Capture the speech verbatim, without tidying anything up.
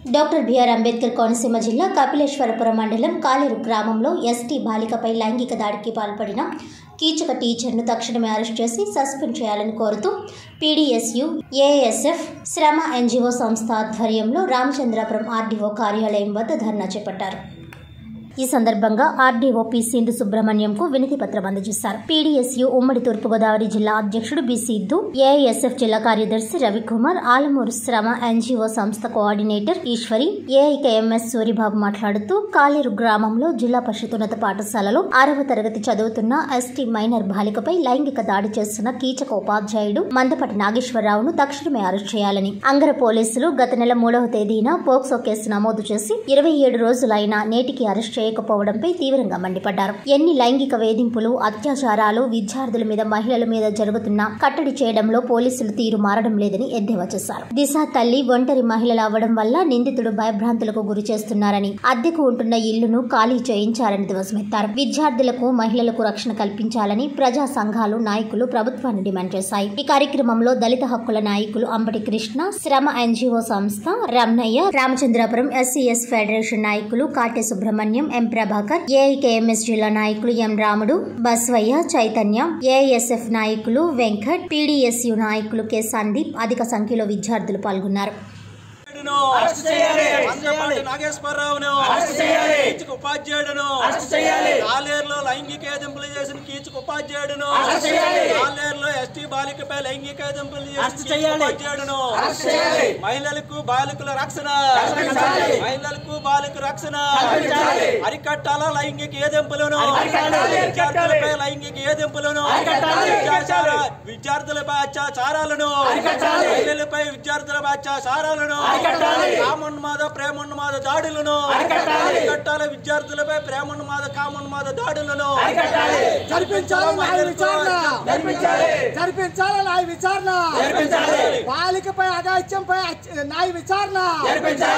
Doctor BR Ambedkar Konaseema జిల్లా కపిలేశ్వరపురం మండలం కాలేరు గ్రామంలో ఎస్టీ బాలికపై లైంగిక దాడికి పాల్పడిన కీచక టీచర్ను తక్షణమే అరెస్ట్ చేసి సస్పెండ్ చేయాలని కోరుతూ పీడీఎస్యు, ఏఎస్ఎఫ్, శ్రమ ఎన్జీఓ సంస్థ ఆధ్వర్యంలో రామచంద్రాపురం ఆర్డీఓ కార్యాలయం వద్ద ధర్నా చేపట్టారు. ఈ సందర్భంగా ఆర్డీఓ పి సింధు సుబ్రహ్మణ్యంకు వినతి పత్రం అందజేశారు. పీడీఎస్యు ఉమ్మడి తూర్పుగోదావరి జిల్లా అధ్యక్షుడు బి సిద్ధు, ఏఐఎస్ఎఫ్ జిల్లా కార్యదర్శి రవికుమార్, ఆలమూరు శ్రమ ఎన్జీఓ సంస్థ కోఆర్డినేటర్ ఈశ్వరి, ఏఐకేఎంఎస్ సూరిబాబు మాట్లాడుతూ కాలేరు గ్రామంలో జిల్లా పరిషత్ ఉన్నత పాఠశాలలో ఆరవ తరగతి చదువుతున్న ఎస్టీ మైనర్ బాలికపై లైంగిక దాడి చేస్తున్న కీచక ఉపాధ్యాయుడు మందపటి నాగేశ్వరరావును తక్షణమే అరెస్ట్ చేయాలని అంగర పోలీసులు గత నెల మూడవ తేదీన పోక్సో కేసు నమోదు చేసి ఇరవై ఏడు రోజులైనా నేటికి అరెస్ట్ చేయకపోవడంపై తీవ్రంగా మండిపడ్డారు. ఎన్ని లైంగిక వేధింపులు, అత్యాచారాలు విద్యార్థుల మీద, మహిళల మీద జరుగుతున్నా కట్టడి చేయడంలో పోలీసులు తీరు మారడం లేదని ఎద్దేవా చేశారు. దిశ తల్లి ఒంటరి మహిళలు అవ్వడం వల్ల నిందితుడు భయభ్రాంతులకు గురి చేస్తున్నారని, అద్దెకు ఉంటున్న ఇల్లును ఖాళీ చేయించాలని ధ్వజమెత్తారు. విద్యార్థులకు, మహిళలకు రక్షణ కల్పించాలని ప్రజా సంఘాలు, నాయకులు ప్రభుత్వాన్ని డిమాండ్ చేశాయి. ఈ కార్యక్రమంలో దళిత హక్కుల నాయకులు అంబటి కృష్ణ, శ్రమ ఎన్జీఓ సంస్థ రమణయ్య, రామచంద్రాపురం ఎస్సీఎస్ ఫెడరేషన్ నాయకులు కాటె సుబ్రహ్మణ్యం, ఎం ప్రభాకర్, ఏఐకేఎంఎస్ జిల్లా నాయకులు ఎం రాముడు, బస్వయ్య, చైతన్య, ఏఐఎస్ఎఫ్ నాయకులు వెంకట్, పీడీఎస్యు నాయకులు కె సందీప్ అధిక సంఖ్యలో విద్యార్థులు పాల్గొన్నారు. ఉపాధ్యాయుడును కాలేరులో లైంగిక వేధింపులు చేసిన కీచక ఉపాధ్యాయుడును, కాలేరులో ఎస్టీ బాలికపై లైంగిక వేధింపులు చేసిన ఉపాధ్యాయుడును, మహిళలకు బాలికల రక్షణ, మహిళలకు బాలిక రక్షణ అరికట్టాల, లైంగిక వేధింపులను, విద్యార్థులపై లైంగిక వేధింపులను, విద్యార్థులపై అత్యాచారాలను, మహిళలపై విద్యార్థులపై అత్యాచారాలను, కామోన్మాద ప్రేమోన్మాద దాడులను అరికట్టాలి, విద్యార్థులపై ప్రేమోన్మాద కామోన్మాద దాడులను జరిపించాలి, న్యాయ విచారణ జరిపించాలి, న్యాయ విచారణ బాలికపై అఘాయిత్యంపై న్యాయ విచారణ.